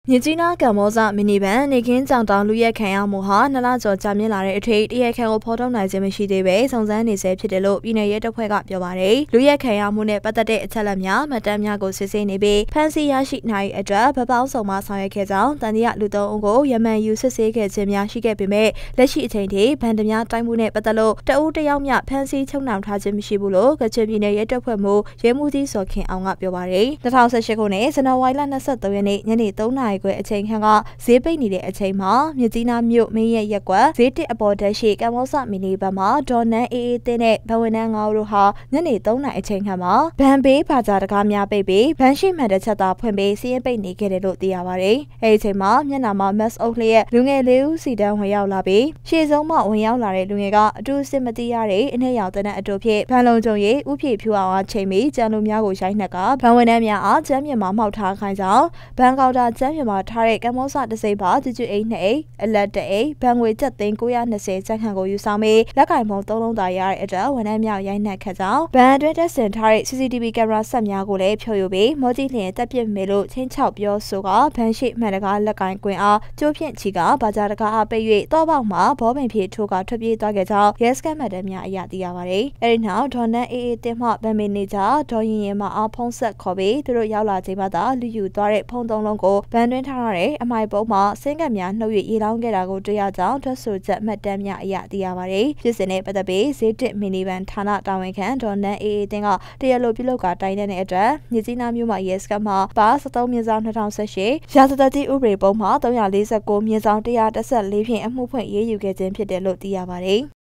မြကြီးနားကမ္ဘောဇမီနီဗန်နေခင်းကြောင်တောင်လူရဲခံရမှုဟာနှစ်လကျော်ကြာမြင့်လာတဲ့အထိတရားခံကိုဖော်ထုတ်နိုင်ခြင်းမရှိသေးပဲစုံစမ်းနေဆဲဖြစ်တယ်လို့ပြည်내ရဲတပ်ဖွဲ့ကပြောပါတယ်။လူရဲခံရမှုနဲ့ပတ်သက်တဲ့အချက်အလက်များမှတ်တမ်းများကိုစစ်ဆေးနေပြီးဖမ်းဆီးရရှိနိုင်အတွက်ဗပောင်းဆောင်မှဆောင်ရွက်ခဲ့ကြောင်းတန်တရားလူသုံးဦးကိုယမန်ယူစစ်ဆေးခဲ့ခြင်းများရှိခဲ့ပေမဲ့လက်ရှိအချိန်ထိဗန်တများတိုင်းမှုနဲ့ပတ်သက်လို့တအူးတယောက်မျှဖမ်းဆီးချုပ်နှောင်ထားခြင်းမရှိဘူးလို့ကချင်ပြည်내ရဲတပ်ဖွဲ့မှရဲမှုကြီးစော်ခင်အောင်ကပြောပါတယ်။2018ခုနှစ်ဇန်နဝါရီလ23ရက်နေ့ညနေ3နာရီခွဲအချိန်ခန့်ကဈေးပိတ်နေတဲ့အချိန်မှာမြကြီးနားမြို့မင်းရဲ့ရက်ကွက်ဈေးတစ်အပေါ်တက်ရှိကမ္ဘောဇမီနီဘန်မှာဒေါ်နန်းအေးအေးတင်းနဲ့ဘဝန်နန်း9ဦးတို့ဟာညနေ3နာရီအချိန်ခန့်မှာဗန်ဘေးဘာသာတကားများပိတ်ပြီးဗန်ရှိမှန်တဲ့ချက်သားဖွင့်ပြီးစီးရင်ပိတ်နေခဲ့တယ်လို့သိရပါတယ်။အဲဒီအချိန်မှာမျက်နှာမှာမတ်အုပ်လျက်လူငယ်၄ဦးစီတန်းဝင်ရောက်လာပြီးရှေ့ဆုံးမှဝင်ရောက်လာတဲ့လူငယ်ကအတူစစ်မတိရတဲ့အနဲ့ရောင်တဲ့အတူဖြစ်ဗန်လုံးကျုံရီဥဖြည့်ဖြူအောင်ချိန်ပြီးကြံလူများကိုရိုက်နှက်ကဗန်ဝန်နန်းများအားကျမ်းမြေမှာမှောက်ထားခိုင်းကြောင်းဗန်ကောက်တာကျမ်းမြေမှာထားတဲ့ကမ္ဘောဇတစိမ့်ပါကျွအိတ်2အိတ်အလက်1အိတ်ဘန်ငွေကျပ်သိန်း920ကျပ်ခန့်ကိုယူဆောင်ပြီးလက်ကင်ဖုန်း3လုံးသာရတဲ့အတွက်ဝန်ထမ်းများရိုက်နှက်ခဲ့ကြောင်းဗန်အတွင်းတက်ဆင်ထားတဲ့ CCTV ကင်မရာဆက်များကိုလည်းဖြိုယူပြီးမော်ကြီးလျင်တက်ပစ်မေလို့ချင်းချောက်ပြောဆိုကဗန်ရှိမှန်တကားလက်ကင်ကွင်းအားကျိုးဖြင့်ချီကဘာသာတကားအားပိတ်၍တောပေါက်မှာဘောပင်ဖြေထိုးကထွက်ပြေးသွားခဲ့ကြောင်းရဲစခန်းမှတ်တမ်းများအရသိရပါတယ်။အဲဒီနောက်ဒေါ်နန်းအေးအေးတင်မှဗန်မင်းနေကြဒေါ်ရင်ရင်မှအားဖုံးဆက်ခေါ်ပြီးသူတို့ရောက်လာချိန်မှသာလူယူသွားတဲ့ဖုန်း3လုံးကိုဗန်တွင်းထားရတဲ့အမိုင်ပုံးမှာစင်းကပ်များနှုတ်၍ရေလောင်းခဲ့တာကိုတွေ့ရကြောင်းထွက်ဆိုချက်မှတ်တမ်းများအရသိရပါတယ်။ဖြစ်စဉ်နဲ့ပတ်သက်ပြီးဈေးတစ်မီနီဗန်ဌာနတာဝန်ခံဒေါ်နန်းအေးအေးတင်ကတရားလိုပြုလုပ်ကတိုင်တဲ့အတွက်မြကြီးနားမြို့မှာရဲစခန်းမှာပါ73/2018ရာဇသတိဥပဒေပုံမှာ349/114ဖြင့်အမှုဖွင့်ရေးယူခဲ့ခြင်းဖြစ်တယ်လို့သိရပါတယ်။